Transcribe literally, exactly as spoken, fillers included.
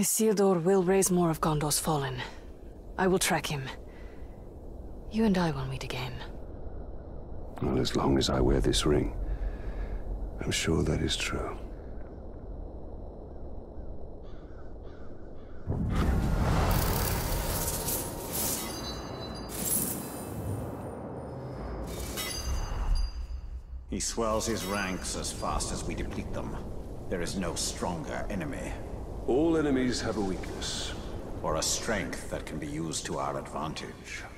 Isildur will raise more of Gondor's fallen. I will track him. You and I will meet again. Well, as long as I wear this ring, I'm sure that is true. He swells his ranks as fast as we deplete them. There is no stronger enemy. All enemies have a weakness. Or a strength that can be used to our advantage.